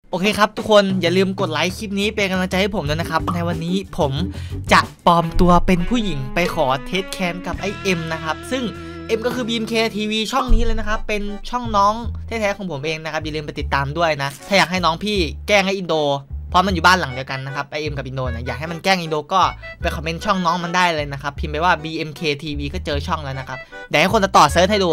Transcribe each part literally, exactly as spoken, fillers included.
โอเคครับทุกคนอย่าลืมกดไลค์คลิปนี้เป็นกำลังใจให้ผมด้วยนะครับในวันนี้ผมจะปลอมตัวเป็นผู้หญิงไปขอเทสแคนกับไอเอ็มนะครับซึ่งเอ็มก็คือ บี เอ็ม เค ที วี ช่องนี้เลยนะครับเป็นช่องน้องแท้ๆของผมเองนะครับอย่าลืมไปติดตามด้วยนะถ้าอยากให้น้องพี่แกล้งไออินโดเพราะมันอยู่บ้านหลังเดียวกันนะครับไอเอ็มกับอินโดนะอยากให้มันแกล้งอินโดก็ไปคอมเมนต์ช่องน้องมันได้เลยนะครับพิมพ์ไปว่า บี เอ็ม เค ที วี ก็เจอช่องแล้วนะครับเดี๋ยวให้คนต่อเซิร์ชให้ดู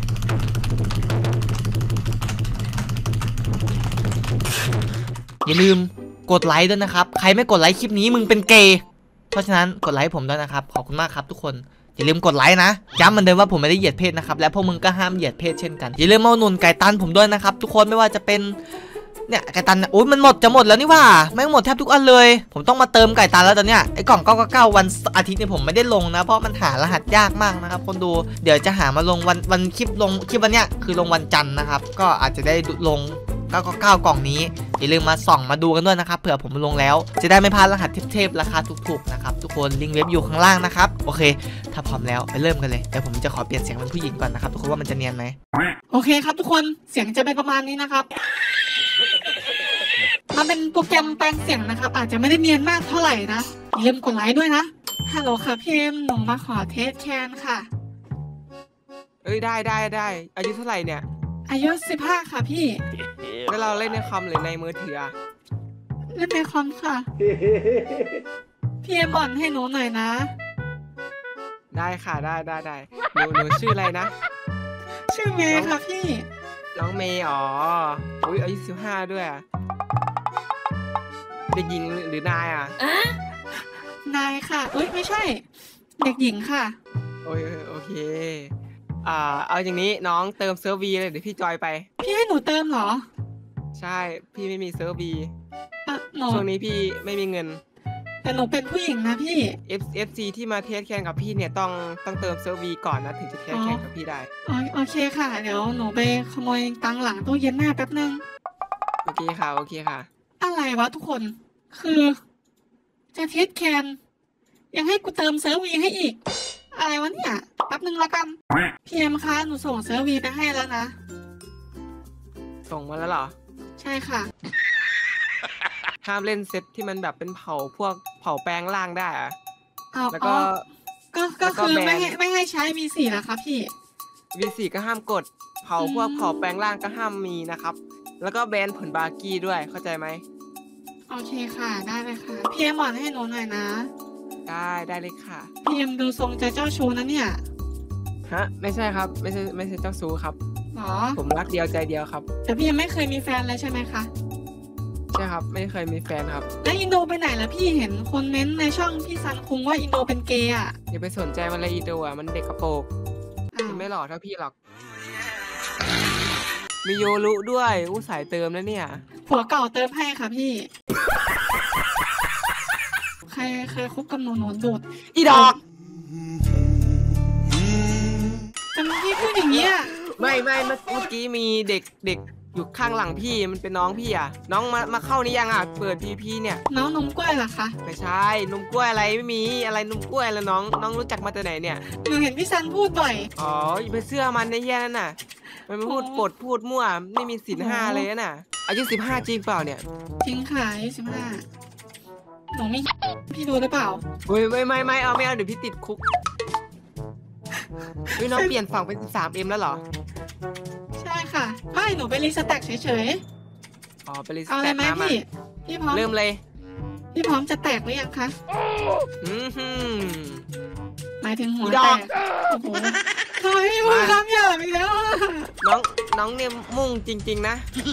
อย่าลืมกดไลค์ด้วยนะครับใครไม่กดไลค์คลิปนี้มึงเป็นเกย์เพราะฉะนั้นกดไลค์ผมด้วยนะครับขอบคุณมากครับทุกคนอย่าลืมกดไลค์นะย้ำเหมือนเดิมว่าผมไม่ได้เหยียดเพศนะครับและพวกมึงก็ห้ามเหยียดเพศเช่นกันอย่าลืมมาหนุนไก่ตันผมด้วยนะครับทุกคนไม่ว่าจะเป็นเนี่ยไก่ตันโอ้ยมันหมดจะหมดแล้วนี่ว่าไม่หมดแทบทุกอันเลยผมต้องมาเติมไก่ตันแล้วตอนเนี้ยไอ้กล่องเก้าเก้าเก้าวันอาทิตย์เนี่ยผมไม่ได้ลงนะเพราะมันหารหัสยากมากนะครับคนดูเดี๋ยวจะหามาลงวันวันคลิปลงคลิปวันเนี้ยคือลงวันจันทร์นะครับก็อาจจะได้ลงเก้าเก้าเก้ากล่องนี้อย่าลืมมาส่องมาดูกันด้วยนะครับเผื่อผมลงแล้วจะได้ไม่พลาดรหัสเทพๆราคาถูกๆนะครับทุกคนลิงก์เว็บอยู่ข้างล่างนะครับโอเคถ้าพร้อมแล้วไปเริ่มกันเลยเดี๋ยวผมจะขอเปลี่ยนเสียงเป็นผู้หญิงก่อนนะครับทุกคนว่ามันจะเนียนไหมโอเคครับทุกคนเสียงจะเป็นประมาณนี้นะครับมันเป็นโปรแกรมแปลงเสียงนะครับอาจจะไม่ได้เนียนมากเท่าไหร่นะอย่าลืมกดไลค์ด้วยนะฮัลโหลค่ะพี่เอ็มหนูมาขอเทสแคนค่ะเอ้ยได้ได้ได้อายุเท่าไหร่เนี่ยอายุสิบห้าค่ะพี่แล้วเราเล่นในคอมหรือในมือถือเล่นในคอมค่ะพี่เอ็มอ่อนให้หนูหน่อยนะได้ค่ะได้ได้ได้หนูหนูชื่ออะไรนะชื่อเมย์ค่ะพี่น้องเมย์อ๋ออุ้ยอายุสิบห้าด้วยเด็กหญิงหรือนายอ่ะนายค่ะเอ้ยไม่ใช่เด็กหญิงค่ะโอเคโอเคอ่าเอาอย่างนี้น้องเติมเซิร์ฟวีเลยเดี๋ยวพี่จอยไปพี่ให้หนูเติมเหรอใช่พี่ไม่มีเซิร์ฟวีช่วงนี้พี่ไม่มีเงินแต่หนูเป็นผู้หญิงนะพี่ F F C ที่มาเทสแข่งกับพี่เนี่ยต้องต้องเติมเซิร์ฟวีก่อนนะถึงจะเทสแข่งกับพี่ได้โอเคค่ะเดี๋ยวหนูไปขโมยตังหลังตู้เย็นหน้าแป๊บนึงโอเคค่ะโอเคค่ะอะไรวะทุกคนคือจะเทสแคนยังให้กูเติมเซิร์ฟวีให้อีกอะไรวะเนี่ยแป๊บนึงละกันพี่เอ็มคะหนูส่งเซิร์ฟวีไปให้แล้วนะส่งมาแล้วเหรอใช่ค่ะห้ามเล่นเซตที่มันแบบเป็นเผาพวกเผาแปลงล่างได้อะแล้วก็ก็ก็คือไม่ให้ไม่ให้ใช้ วี สี่ นะคะพี่วี สี่ ก็ห้ามกดเผาพวกเผาแปลงล่างก็ห้ามมีนะครับแล้วก็แบนผลบาร์กี้ด้วยเข้าใจไหมโอเคค่ะได้เลยค่ะพี่เอ็มบอกให้หนูหน่อยนะได้ได้เลยค่ะพี่เอ็มดูทรงจะเจ้าชู้นะเนี่ยฮะไม่ใช่ครับไม่ใช่ไม่ใช่เจ้าชู้ครับหรอผมรักเดียวใจเดียวครับแต่พี่ยังไม่เคยมีแฟนเลยใช่ไหมคะใช่ครับไม่เคยมีแฟนครับแล้วอินโดไปไหนแล้วพี่เห็นคนเม้นในช่องพี่ซันคุงว่าอินโดเป็นเกย์อ่ะอย่าไปสนใจมันเลยอินโดอ่ะมันเด็กกระโปรงมันไม่หล่อเท่าพี่หรอกมีโยรุด้วยอู้สายเติมแล้วเนี่ยผัวเก่าเติมให้ค่ะพี่ใครเคยคบกับหนูหนูดูดอีดอกทำไมพี่พูดอย่างนี้อ่ะไม่ไม่เมื่อกี้มีเด็กเด็กอยู่ข้างหลังพี่มันเป็นน้องพี่อ่ะน้องมามาเข้านี่ยังอ่ะเปิดพีพีเนี่ยน้องนมกล้วยเหรอคะไม่ใช่นมกล้วยอะไรไม่มีอะไรนมกล้วยแล้วน้องน้องรู้จักมาแต่ไหนเนี่ยหนูเห็นพี่ซันพูดบ่อยอ๋ออย่าไปเชื่อมันในแย่นั่นน่ะมันพูดปดพูดมั่วไม่มีศีลห้าเลยน่ะอายุสิบห้าจริงเปล่าเนี่ยจริงค่ะอายุสิบห้าหนูไม่พี่ดูหรือเปล่าเฮ้ยไม่ไม่ไม่เอาไม่เอาเดี๋ยวพี่ติดคุกเฮ้ยน้องเปลี่ยนฝั่งเป็นสิบสามเอ็มแล้วเหรอใช่ค่ะไม่หนูไปรีสแต็กเฉยๆอ๋อไปรีสแต็กเอาเลยไหมพี่พี่พร้อมเริ่มเลยพี่พร้อมจะแตกหรือยังคะอืมฮึหมายถึงหัวแตกโอ้โหทำไมพี่พูดคำหยาบอีกแล้วน้องน้องเนี่ยมุ่งจริงๆนะ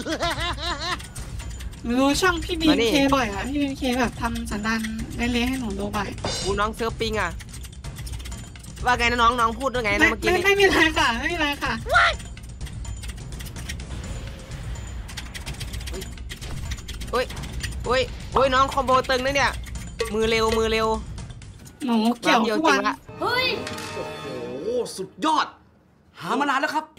รู้ช่องพี่บีมเคบ่อยอะพี่บีมเคแบบทำสันดานเละๆให้หนูดูบ่อยกูน้องเซิร์ฟปิงอะว่าไงนะน้องน้องพูดว่าไงนะเมื่อกี้ไม่มีอะไรค่ะไม่มีอะไรค่ะโอ้ยโอ้ยโอ้ยน้องคอมโบตึงนะเนี่ยมือเร็วมือเร็วหนูเกี่ยวทุกวันเฮ้ยโอ้โหสุดยอดหามานานแล้วครับ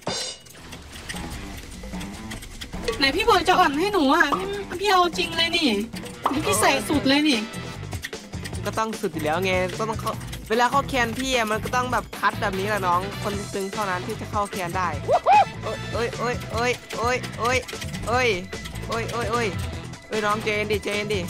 ไหนพี่บอยจะอ่อนให้หนูอ่ะพี่พี่เอาจริงเลยนี่พี่ใส่สุดเลยนี่ก็ต้องสุดอยู่แล้วไงก็ต้องเขาเวลาเข้าแคนพี่อ่ะมันก็ต้องแบบคัดแบบนี้แหละน้องคนตึงเท่านั้นที่จะเข้าแคนได้โอ้ยโอ้ยโอ้ยโอ้ยโอ้ยโอ้ยโอ้ยโอ้ยโอ้ยเอ้ยน้องเจนดิเจนดิ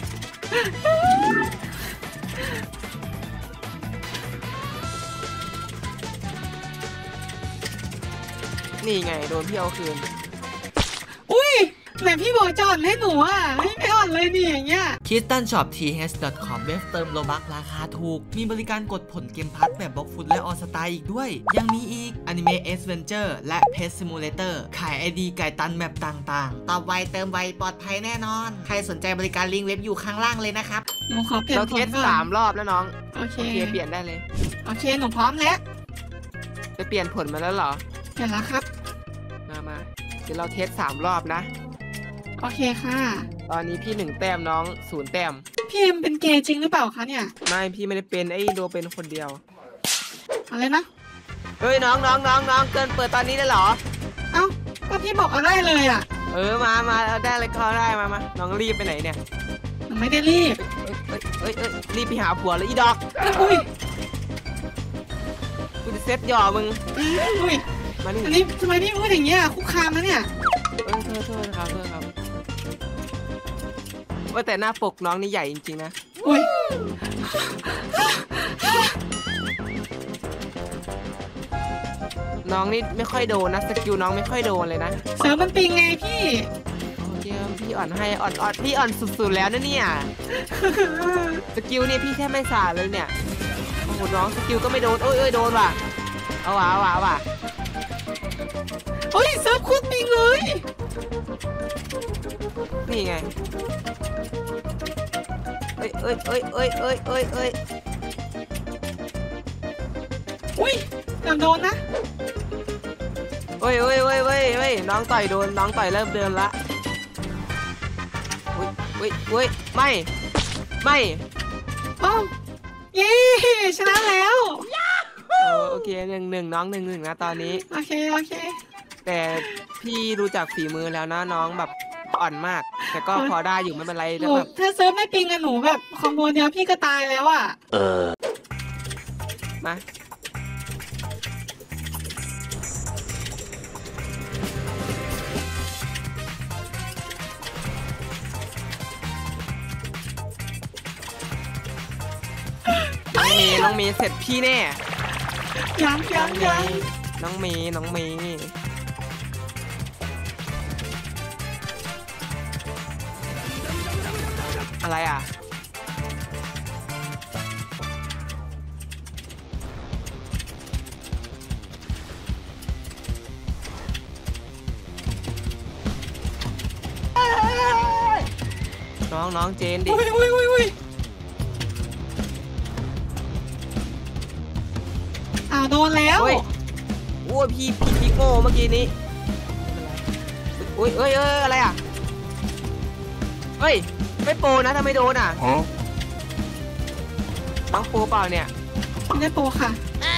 นี่ไงโดนพี่เอาคืนอุ้ยไหนพี่บอกจะอ่อนให้หนูอ่ะไม่ไม่อ่อนเลยนี่อย่างเงี้ยคิสตันช็อป ที เอช ดอท คอม เว็บเติมโลบักราคาถูกมีบริการกดผลเกมพัทแบบบล็อกฟุตและออสตาอีกด้วยยังมีอีก Anime Adventure และ Pet Simulator ขาย ไอ ดี ไก่ตันแมปต่างๆตอบไวเติมไวปลอดภัยแน่นอนใครสนใจบริการลิงก์เว็บอยู่ข้างล่างเลยนะครับหนูขอเปลี่ยนเราผเทลสก่อนสามรอบแล้วน้องโอเคโอเคเปลี่ยนได้เลยโอเคหนูพร้อมแล้วไปเปลี่ยนผลมาแล้วเหรอเปลี่ยนแล้วครับมามาเดี๋ยวเราเทสสามรอบนะโอเคค่ะตอนนี้พี่หนึ่งแต้มน้องศูนย์แต้มพี่เอ็มเป็นเกย์จริงหรือเปล่าคะเนี่ยไม่พี่ไม่ได้เป็นไอ้โดเป็นคนเดียวอะไรนะเฮ้ยน้องน้องน้องน้องเกินเปิดตอนนี้ได้เหรอเอ้าก็พี่บอกเอาได้เลยอ่ะเออมามาเอาได้เลยเขาได้มามาน้องรีบไปไหนเนี่ยหนูไม่ได้รีบเอ้ยเอ้ยเอ้ยเอ้ยรีบไปหาผัวเลยอีดอกอุ้ยกูจะเซ็ตหย่อมึงอุ้ยมานี่อันนี้ทำไมพี่พูดอย่างเงี้ยคุกคามนะเนี่ยเออโทษโทษครับโทษครับว่าแต่หน้าปกน้องนี่ใหญ่จริงๆนะอุ้ยน้องนี่ไม่ค่อยโดนนะสกิลน้องไม่ค่อยโดนเลยนะเสือมันปิงไงพี่โอเคพี่อ่อนให้อ่อนอ่อนพี่อ่อนสุดๆแล้วนะเนี่ยสกิลนี่พี่แทบไม่สาดเลยเนี่ยโอ้โหน้องสกิลก็ไม่โดนเอ้ยเอ้ยโดนว่ะเอาว่ะเอาว่ะเอาว่ะเฮ้ยเซิร์ฟโคตรปิงเลยนี่ไงเอ้ยเอ้ยเอ้ยเอ้ยเอ้ยเอ้ยเอ้ยอุ้ยอย่าโดนนะเอ้ยเอ้ยเอ้ยเอ้ยเอ้ยน้องต่อยโดนน้องต่อยเริ่มเดินละอุ้ยอุ้ยอุ้ยไม่ไม่โอ้เย้ชนะแล้วเออโอเคหนึ่งหนึ่งน้องหนึ่งหนึ่งนะตอนนี้โอเคโอเคแต่พี่รู้จักฝีมือแล้วนะน้องแบบอ่อนมาก แต่ก็พอได้อยู่ไม่เป็นไรหแล้วนูแบบถ้าเซิร์ฟไม่ปิงอะหนูแบบคอมโบเดียวพี่ก็ตายแล้วอะมาน้องเมย์น้องเมย์เสร็จพี่แน่ยังยังยังน้องเมย์น้องเมย์อะไรอ่ะน้องน้องเจนดิอุ้ยอุ้ยอุ้ยอุ้ยอ้าวโดนแล้วโอ้ยโอ้ยพี่พี่พี่โง่เมื่อกี้นี้โอ้ยเอ้ยเอ้ยอะไรอ่ะเฮ้ยไม่โปรนะถ้าไม่โดนอ่ะน้องโปรเปล่าเนี่ยไม่ได้โปรค่ะ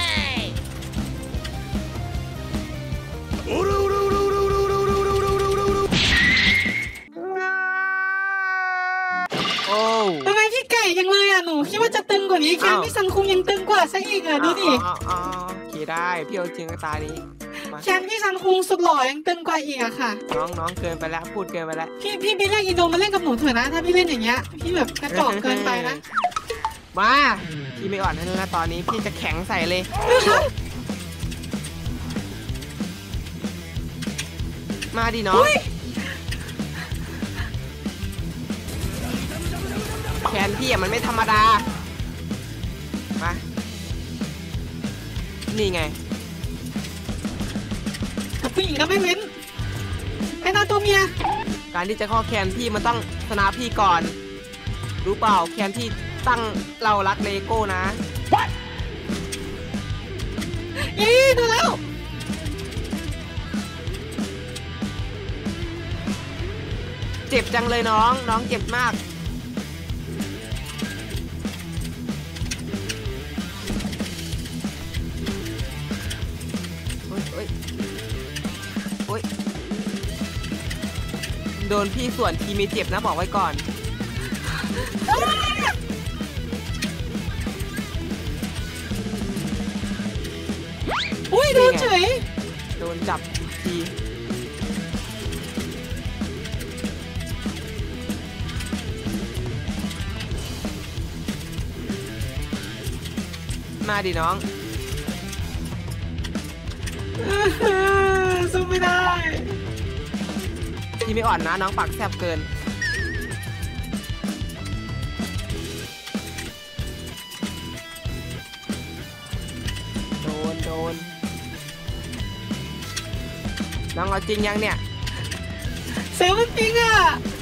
โอ้ทำไมพี่ไก่ยังเลยอ่ะหนูคิดว่าจะตึงกว่านี้แค่อ้าวพี่ซันคุงยังตึงกว่าซะอีกอ่ะดูดิอ๋ออ๋อโอเคได้พี่เอาจริงกับตานี้มาแคนพี่ซันคุงสุดหล่อยังตึงกว่าอีกอะค่ะน้องน้องเกินไปแล้วพูดเกินไปแล้วพี่พี่ไปเรียกอินโดมาเล่นกับหนูเถอะนะ ถ้าพี่เล่นอย่างเงี้ยพี่แบบกระจอกเกินไปนะมาพี่ไม่อ่อนให้แล้วนะตอนนี้พี่จะแข็งใส่เลย มาดิน้องแขนพี่อะมันไม่ธรรมดามานี่ไงกับผู้หญิงก็ไม่เว้นไอ้หน้าตัวเมียการที่จะเข้าแคนพี่มันต้องชนะพี่ก่อน รู้เปล่าแคนที่ตั้งเรารักเลโก้นะเย้ดูแล้วเจ็บจังเลยน้อง น้องเจ็บมากโอ๊ยโอ๊ยโอ๊ยโดนพี่ส่วนทีมีเจ็บนะบอกไว้ก่อนอุ้ยโดนเฉยโดนจับทีมาดิน้องสู้ไม่ได้พี่ไม่อ่อนนะน้องปากแซ่บเกินโดนโดนน้องเอาจริงยังเนี่ยเซลมันปิงอ่ะ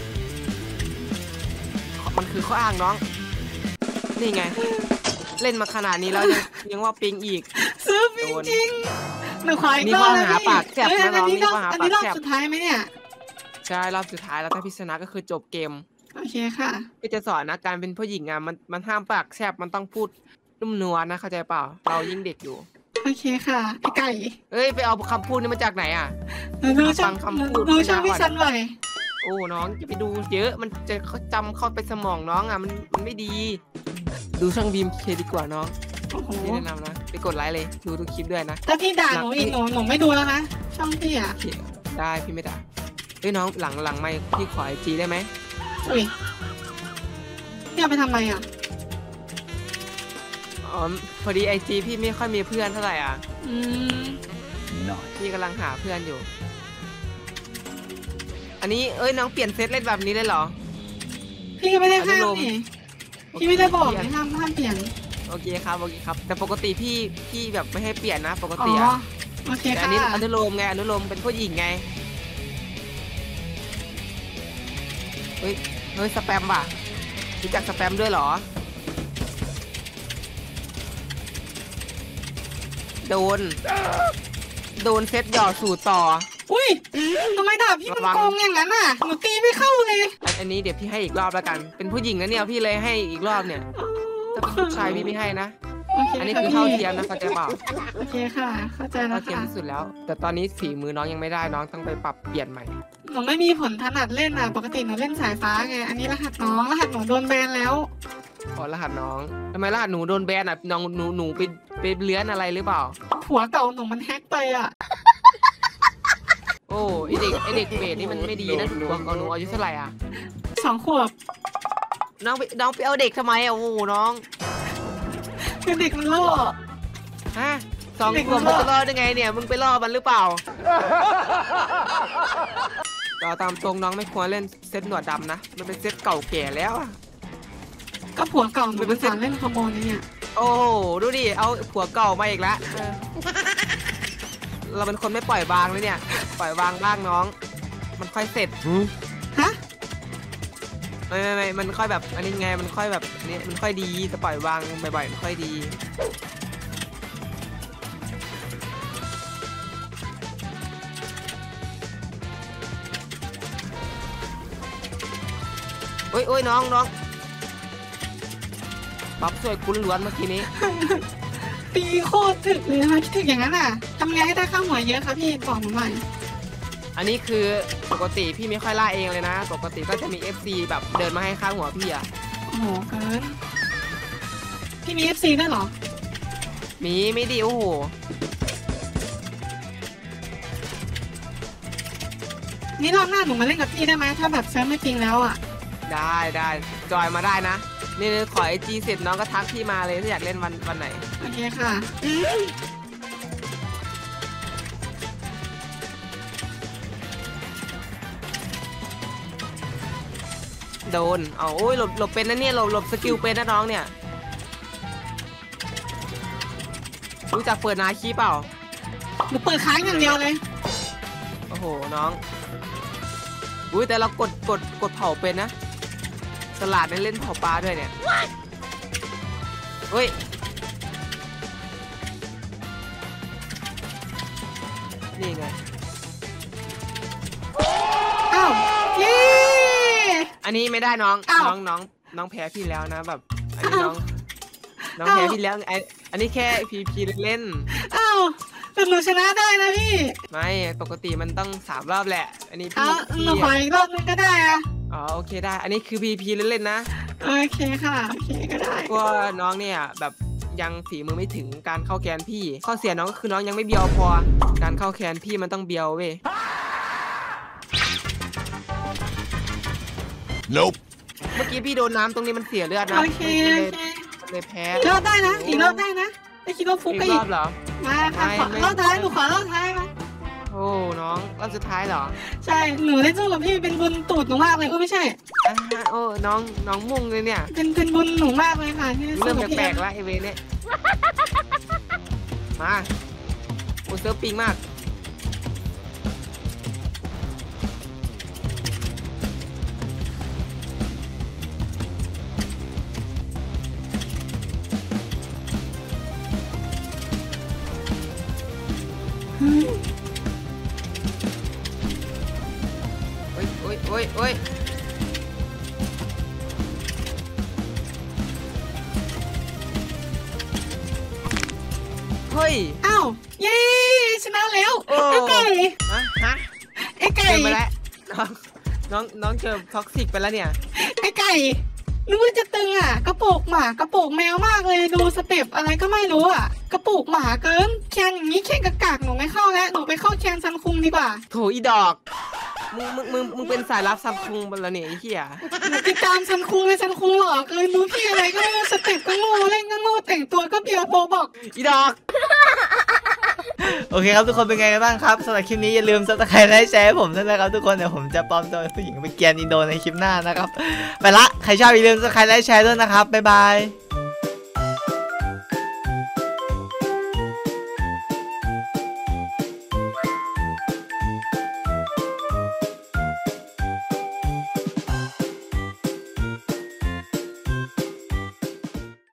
มันคือข้ออ้างน้องนี่ไงเล่นมาขนาดนี้แล้วยังยังว่าปิงอีกเซลปิงจริงหนูขออีกมีรข้ออบนะหาพี่ปากแซ่บเอ้ยนะน้องอันนี้มีรอบข้อหาอันปากนี้รอบแซ่บสุดท้ายไหมเนี่ยใช่รอบสุดท้ายแล้วถ้าพี่ชนะก็คือจบเกมโอเคค่ะพี่จะสอนนะการเป็นผู้หญิงอ่ะมันมันห้ามปากแซ่บมันต้องพูดนุ่มนวลนะเข้าใจเปล่าเรายิ่งเด็กอยู่โอเคค่ะพี่ไก่เอ้ยไปเอาคำพูดนี้มาจากไหนอ่ะหนูดูช่องฟังคำพูดหนูดูช่องไม่พี่ได้ซันบ่อยโอ้น้องจะไปดูเยอะมันจะเขาจำเข้าไปสมองน้องอ่ะมันมันไม่ดี ดูช่องบีมเคดีกว่าน้องโอ้โหพี่แนะนำนะไปกดไลค์เลยดูทุกคลิปด้วยนะถ้าพี่ด่าหนูอีกหนูหนูไม่ดูแล้วนะช่องพี่อ่ะโอเคได้พี่ไม่ด่าเฮ้ยน้องหลังหลังไม่พี่ขอไอจีได้ไหมอุ้ยพี่เอาไปทำไมอ่ะอ๋อพอดีไอจีพี่ไม่ค่อยมีเพื่อนเท่าไหร่อ่ะอืมพี่กำลังหาเพื่อนอยู่ อันนี้เอ้ยน้องเปลี่ยนเซตเล่นแบบนี้เลยเหรอพี่ก็ไม่ได้ห้ามอนุโลมนี่พี่ไม่ได้บอกให้ห้ามห้ามเปลี่ยนโอเคครับโอเคครับแต่ปกติพี่พี่แบบไม่ให้เปลี่ยนนะปกอ๋อติอะโอเคแต่อัค่ะนนี้อนุโลมไงอนุโลมเป็นผู้หญิงไงเฮ้ยเฮ้ยสแปมว่ะรู้จักสแปมด้วยเหรอโดนโดนเซตหย่อสู่ต่ออุ้ยทำไมด่าพี่มันระวังโกงอย่างนั้นอ่ะหนูตีไม่เข้าเลยอันอันนี้เดี๋ยวพี่ให้อีกรอบแล้วกัน เป็นผู้หญิงนะเนี่ยพี่เลยให้อีกรอบเนี่ยถ้าเป็นผู้ชายพี่ไม่ให้นะโอเคอันนี้ค่ะคือพี่เท่าเทียมนะเข้าใจเปล่าโอเคค่ะ เข้าใจแล้เท่าว เทียมค่ะที่สุดแล้ว แต่ตอนนี้ฝีมือน้องยังไม่ได้น้องต้องไปปรับเปลี่ยนใหม่หนูไม่มีผลถนัดเล่นอ่ะ ปกติหนูเล่นสายฟ้าไง อันนี้รหัสน้องรหัสหนูโดนแบนแล้วขอรหัสน้องทำไมรหัสหนูโดนแบนอ่ะน้องหนูหนูไปไปเลื้อนอะไรหรือเปล่าผัวเก่าหนูมันแฮกไปอ่ะโอ้ไอเด็กไอเด็กเบสนี่มันไม่ดีนะถูกต้องหนูอายุเท่าไหร่อ่ะสองขวบน้องไปน้องไปเอาเด็กทำไมอ่ะโอ้โหน้องคือเด็กมันโล่ฮะสองเด็กขวบมัมันนจะล่อรอดได้ไงเนี่ยมึงไปล่อมันหรือเปล่าต่อตามตรงน้องไม่ควรเล่นเซตหนวดดำนะมันเป็นเซตเก่าแก่แล้วอะก็ผัวเก่าหนูมันสอนเล่นคอมโบนี้เนี่ยโอ้โหดูดิเอาผัวเก่ามาอีกแล้วเออเราเป็นคนไม่ปล่อยวางเลยเนี่ยปล่อยวางบ้างน้อง มันค่อยเสร็จฮะไม่ไม่ไม่มันค่อยแบบอันนี้ไงมันค่อยแบบอันนี้มันค่อยดีแต่ปล่อยวางบ่อยๆมันค่อยดีโอ้ยโอ้ยน้องน้องปั๊บช่วยคุณล้วนเมื่อกี้นี้ตีโคตรถึกเลยนะคะคิดถึงอย่างนั้นอ่ะทำไงให้ได้ข้าวหัวเยอะคะพี่บอกหนูหน่อยอันนี้คือปกติพี่ไม่ค่อยล่าเองเลยนะ ปกติก็จะมี เอฟ ซี แบบเดินมาให้ข้างหัวพี่อะโอ้โหเกินพี่มีเอฟซีด้วยเหรอมีไม่ดีโอ้โหนี่รอบหน้าหนูมาเล่นกับพี่ได้ไหมถ้าแบบเซิร์ฟไม่จริงแล้วอ่ะได้ได้จอยมาได้นะ นี่ขอไอจีเสร็จน้องก็ทักพี่มาเลยถ้าอยากเล่นวันวันไหนโอเคค่ะโดนเอาโอ้ยหลบหลบเป็นนะเนี่ยหลบหลบสกิลเป็นนะน้องเนี่ยรู้จักเปิดนาคีเปล่าหนูเปิดค้างอย่างเดียวเลยโอ้โหน้องอุ้ยแต่เรากดกดกดเผาเป็นนะสลัดได้เล่นเผาปลาด้วยเนี่ยเฮ้ยนี่ไงอ้าวเย้อันนี้ไม่ได้น้องอ้าวน้องน้องน้องแพ้พี่แล้วนะแบบอันนี้อ้าวน้องน้องอ้าวแพ้พี่แล้วไออันนี้แค่พีพีเล่นอ้าวแต่หนูชนะได้นะพี่ๆไม่ปกติมันต้องสามรอบแหละ อันนี้พี่อ้าวหพี่นูขออีกรอบนึงก็ได้อะอ๋อโอเคได้ อันนี้คือพีพีเล่นๆนะโอเคค่ะ โอเคก็ได้ก็น้องเนี่ยแบบยังฝีมือไม่ถึงการเข้าแกนพี่ ข้อเสียน้องก็คือน้องยังไม่เบียวพอ การเข้าแกนพี่มันต้องเบียวเว้ย Nope. เมื่อกี้พี่โดนน้ำตรงนี้มันเสียเลือดนะโอเคมันโอเลยเคมันเลยแพ้อีกรอบได้นะ อีกรอบได้นะไม่คิดว่าฟุกอีก็กรอีอก บเหรอมาค่ะไม่ขอไม่รอบท้ายหนูขอรอบท้ายมาโอ้น้องรอบสุดท้ายเหรอใช่หนูได้สู้กับพี่เป็นบุญตูดหนูมากเลยก็ไม่ใช่อ่าโอ้น้องน้องมุ่งเลยเนี่ยเป็นเป็นบุญหนูมากเลยค่ะที่ได้สู้เริ่มกับพี่แปลกๆแล้วไอเวนเนี่ยมาโอ้เซิร์ฟปิงมากโอ้ยโอ้ยโอ้ยโอ้ยเฮ้ยอ้าวเย้ชนะแล้วโอ้ไอ้ไก่ฮะฮะไอ้ไก่เกินไปแล้วน้องน้องน้องเจอท็อกซิกไปแล้วเนี่ยไอ้ไก่นึกว่าจะตึงอ่ะ กระโปรงหมากระโปรงแมวมากเลยดูสเต็ปอะไรก็ไม่รู้อ่ะ กระโปรงหมาเกินแคนอย่างนี้แคนกากากหนูไม่เข้าแล้วหนูไปเข้าแคนซันคุงดีกว่าโถอีดอก มึงมึงมึงมึงเป็นสายลับซัมคุงไปแล้วเนี่ยไอ้เหี้ยหนูติดตามซันคุงเลยซันคุงหลอกเลยรู้พี่อะไรก็ไม่รู้สเต็ปก็โง่เล่นก็โง่แต่งตัวก็เบียร์โบบอกอีดอกโอเคครับทุกคนเป็นไงกันบ้างครับสำหรับคลิปนี้อย่าลืมซับสไครต์และแชร์ให้ผมด้วยนะครับทุกคนเดี๋ยวผมจะปลอมตัวเป็นผู้หญิงไปเกรียนอินโดในคลิปหน้านะครับไปละใครชอบอย่าลืมซับสไครต์และแชร์ด้วยนะครับบ๊ายบาย